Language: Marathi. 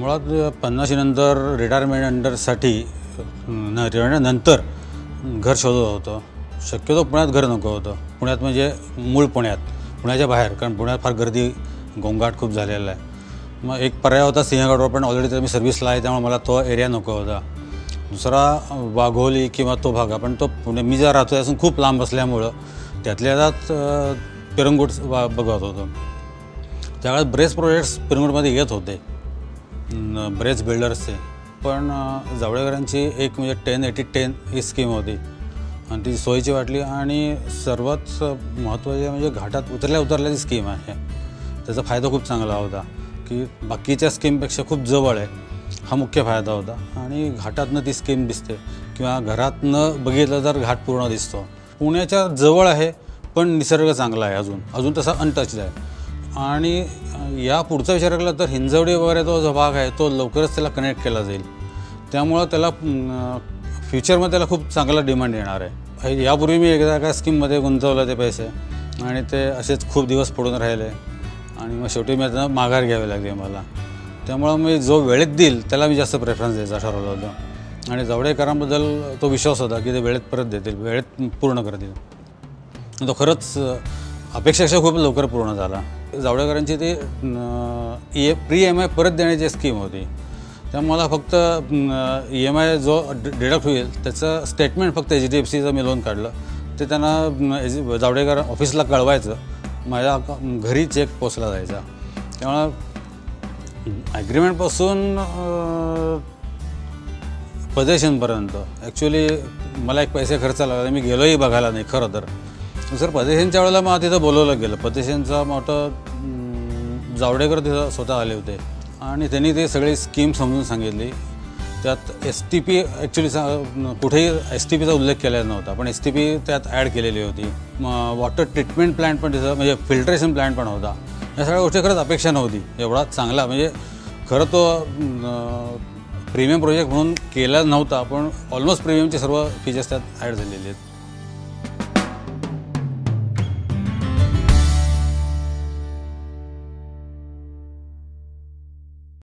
मुळात 50 नंतर रिटायरमेंटसाठी नंतर घर शोधत होतं। शक्यतो पुण्यात घर नको होतं। पुण्यात म्हणजे मूळ पुण्याच्या बाहेर, कारण पुण्यात फार गर्दी गोंगाट खूप झालेला आहे। मग एक पर्याय होता सिंहगडवर, पण ऑलरेडी तर मी सर्व्हिसला आहे त्यामुळे मला तो एरिया नको होता। दुसरा वाघोली किंवा तो भाग, पण तो पुणे मी ज्या राहतो त्यापासून खूप लांब असल्यामुळं त्यातल्या त्यात पिरंगुट बघत होतो। त्यावेळेस बरेच प्रोजेक्ट्स पिरंगुटमध्ये येत होते, बरेच बिल्डर्सचे, पण जावडेकरांची एक म्हणजे 10-80-10 ही स्कीम होती आणि ती सोयीची वाटली। आणि सर्वात महत्त्वाचे म्हणजे घाटात उतरल्या ती स्कीम आहे, त्याचा फायदा खूप चांगला होता की बाकीच्या स्कीमपेक्षा खूप जवळ आहे, हा मुख्य फायदा होता। आणि घाटातनं ती स्कीम दिसते किंवा घरातनं बघितलं तर घाट पूर्ण दिसतो। पुण्याच्या जवळ आहे पण निसर्ग चांगला आहे, अजून तसा अनटच्ड आहे। आणि या पुढचा विचार केला तर हिंजवडी वगैरे तो जो भाग आहे तो लवकरच त्याला कनेक्ट केला जाईल, त्यामुळं त्याला फ्युचरमध्ये त्याला खूप चांगला डिमांड येणार आहे। यापूर्वी मी एकदा एका स्कीममध्ये गुंतवलं ते पैसे आणि ते असेच खूप दिवस पडून राहिले आणि मग शेवटी मी त्यांना माघार घ्यावी लागली मला। त्यामुळं मी जो वेळेत देईल त्याला मी जास्त प्रेफरन्स द्यायचा ठरवलं होतं आणि जावडेकरांबद्दल तो विश्वास होता की ते वेळेत परत देतील, वेळेत पूर्ण करतील। तो खरंच अपेक्षेपेक्षा खूप लवकर पूर्ण झाला। जावडेकरांची ती प्री EMI परत देण्याची स्कीम होती, त्यामुळे मला फक्त EMI जो डिडक्ट होईल त्याचं स्टेटमेंट फक्त HDFCचं मी लोन काढलं, ते त्यांना जावडेकर ऑफिसला कळवायचं, माझ्या घरी चेक पोचला जायचा। त्यामुळं ॲग्रीमेंटपासून पजेशनपर्यंत ॲक्च्युली मला एक पैसे खर्च लागला, मी गेलोही बघायला नाही खरं तर। सर पजेशनच्या वेळेला मला तिथं बोलवलं गेलं, पजेशनचा मोठं जावडेकर तिथं स्वतः आले होते आणि त्यांनी ते सगळी स्कीम समजून सांगितली। त्यात STP ॲक्च्युली कुठेही STPचा उल्लेख केलेला नव्हता, पण STP त्यात ॲड केलेली होती। वॉटर ट्रीटमेंट प्लॅन्ट पण तिथं म्हणजे फिल्ट्रेशन प्लॅन्ट पण होता। या सगळ्या गोष्टी खरंच अपेक्षा नव्हती एवढा चांगला, म्हणजे खरं तो प्रीमियम प्रोजेक्ट म्हणून केला नव्हता, पण ऑलमोस्ट प्रीमियमचे सर्व फीचर्स त्यात ॲड झालेले आहेत।